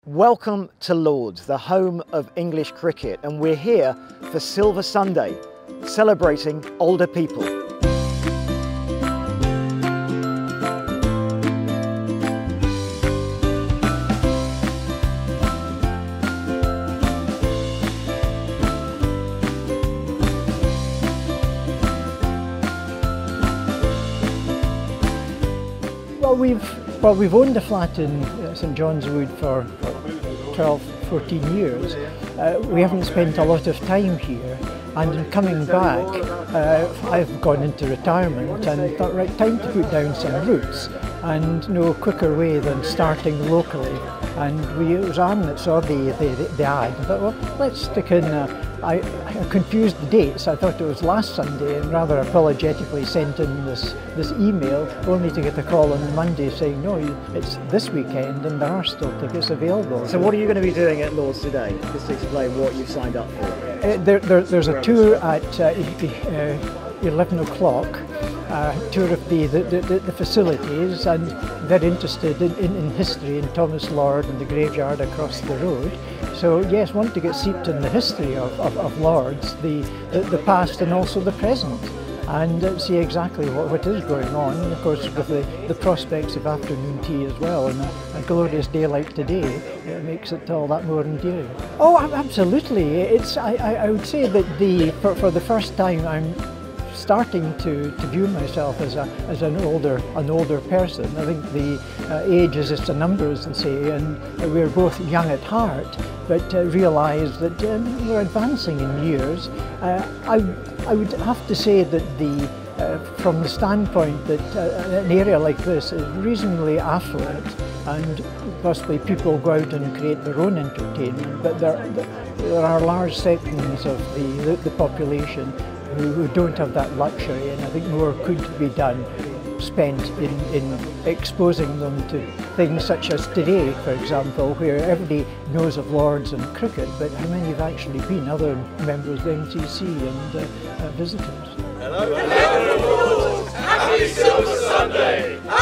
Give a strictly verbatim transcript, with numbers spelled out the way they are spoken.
Welcome to Lords, the home of English cricket, and we're here for Silver Sunday, celebrating older people. Well, we've well we've owned a flat in uh, St John's Wood for twelve, fourteen years. Uh, we haven't spent a lot of time here, and in coming back, uh, I've gone into retirement and thought, right, time to put down some roots, and no quicker way than starting locally. And we, it was Anne that saw the, the, the ad and thought, well, let's stick in. A, I, I confused the dates. I thought it was last Sunday and rather apologetically sent in this, this email, only to get a call on Monday saying, no, it's this weekend and there are still tickets available. So what are you going to be doing at Lords today? Just to explain what you've signed up for. Uh, there, there, there's a tour at uh, uh, eleven o'clock. Uh, tour of the, the, the, the facilities, and they're interested in, in, in history and Thomas Lord and the graveyard across the road. So yes, want to get seeped in the history of, of, of Lords, the, the, the past and also the present, and uh, see exactly what, what is going on, and of course with the, the prospects of afternoon tea as well, and a, a glorious day like today, it makes it all that more endearing. Oh, absolutely. It's, I, I, I would say that the, for, for the first time I'm starting to, to view myself as a as an older an older person. I think the uh, age is just a number, as they say, and we're both young at heart, but uh, realise that um, we're advancing in years. Uh, I I would have to say that the uh, from the standpoint that uh, an area like this is reasonably affluent, and possibly people go out and create their own entertainment, but there there are large sections of the the, the population who don't have that luxury, and I think more could be done, spent in, in exposing them to things such as today, for example, where everybody knows of Lords and cricket, but how many have actually been other members of the M C C and uh, uh, visitors? Hello. Hello. Happy Silver Sunday!